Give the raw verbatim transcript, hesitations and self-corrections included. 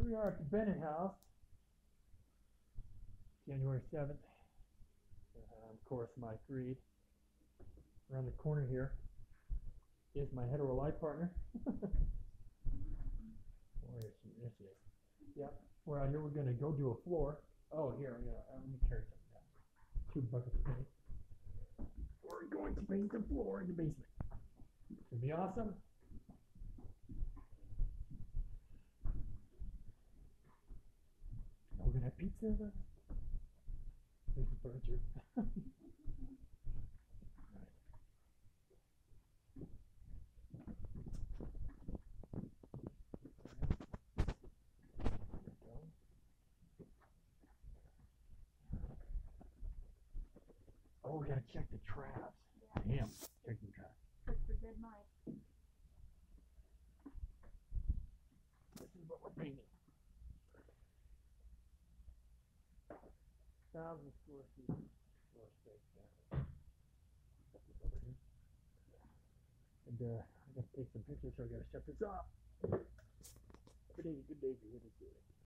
we are at the Bennett House, January seventh. Uh, of course, Mike Reed. Around the corner here is my hetero life partner. Where is she? There she is. Yep. We're out here. We're going to go do a floor. Oh, here. Yeah. Uh, let me carry something down. Two buckets of paint. We're going to paint the floor in the basement. It's going to be awesome. We're going to have pizza. There's the furniture. Oh, we gotta check the traps. Yeah. Damn, check the traps. Good for good mice. This is what we're painting. Thousand square feet floor space down. Over here. And uh, I gotta take some pictures, so I gotta shut this off. Good day, good day, good day.